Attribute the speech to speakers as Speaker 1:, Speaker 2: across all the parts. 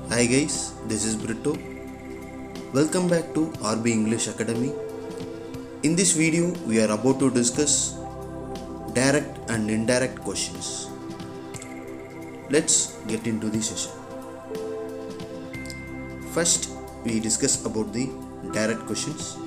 Speaker 1: Hi guys, this is Brito. Welcome back to RB English Academy. In this video, we are about to discuss direct and indirect questions. Let's get into the session. First, we discuss about the direct questions.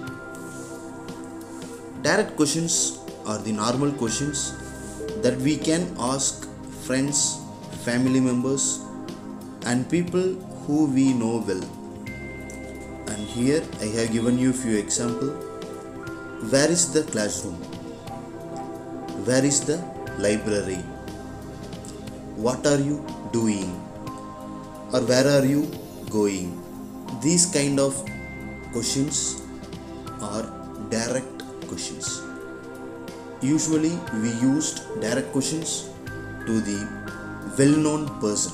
Speaker 1: Direct questions are the normal questions that we can ask friends, family members, and people who we know well. And here I have given you a few examples. Where is the classroom? Where is the library? What are you doing? Or where are you going? These kind of questions are direct questions. Usually we used direct questions to the well-known person.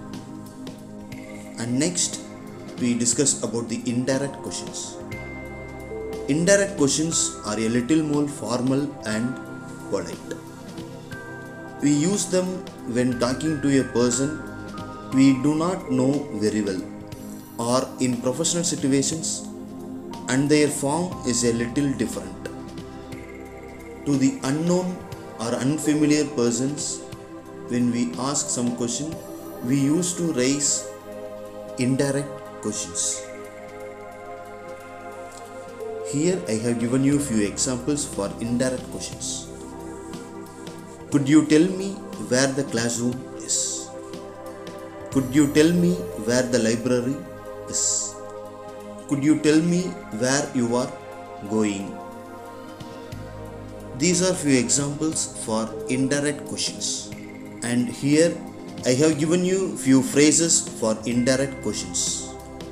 Speaker 1: And next we discuss about the indirect questions. Indirect questions are a little more formal and polite. We use them when talking to a person we do not know very well or in professional situations, and their form is a little different. To the unknown or unfamiliar persons, when we ask some question, we used to raise indirect questions. Here I have given you a few examples for indirect questions. Could you tell me where the classroom is? Could you tell me where the library is? Could you tell me where you are going? These are few examples for indirect questions. And here I have given you few phrases for indirect questions.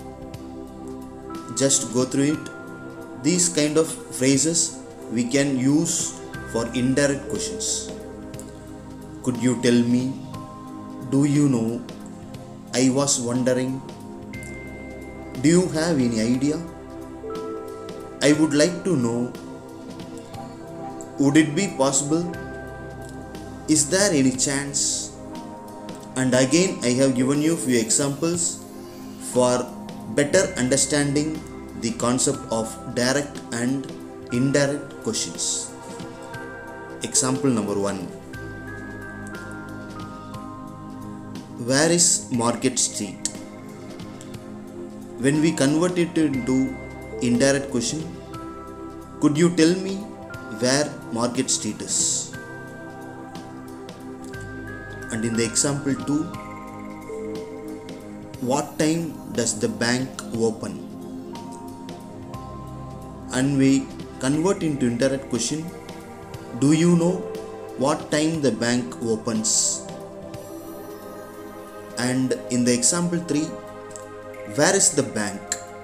Speaker 1: Just go through it. These kind of phrases we can use for indirect questions. Could you tell me? Do you know? I was wondering. Do you have any idea? I would like to know. Would it be possible? Is there any chance? And again I have given you few examples for better understanding the concept of direct and indirect questions. Example number 1. Where is Market Street? When we convert it into indirect question, could you tell me where Market Street is? And in the example 2, what time does the bank open? And we convert into indirect question, do you know what time the bank opens? And in the example 3, where is the bank?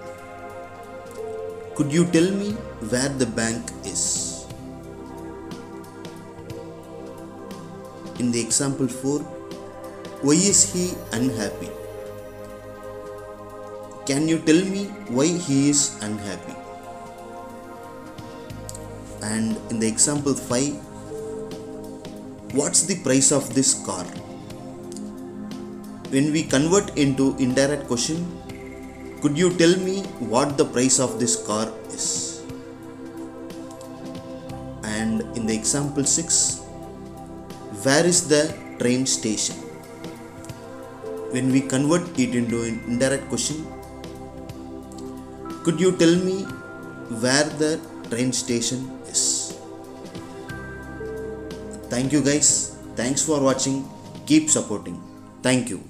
Speaker 1: Could you tell me where the bank is? In the example 4, why is he unhappy? Can you tell me why he is unhappy? And in the example 5, what's the price of this car? When we convert into indirect question, could you tell me what the price of this car is? And in the example 6, where is the train station? When we convert it into an indirect question, could you tell me where the train station is? Thank you guys. Thanks for watching. Keep supporting. Thank you.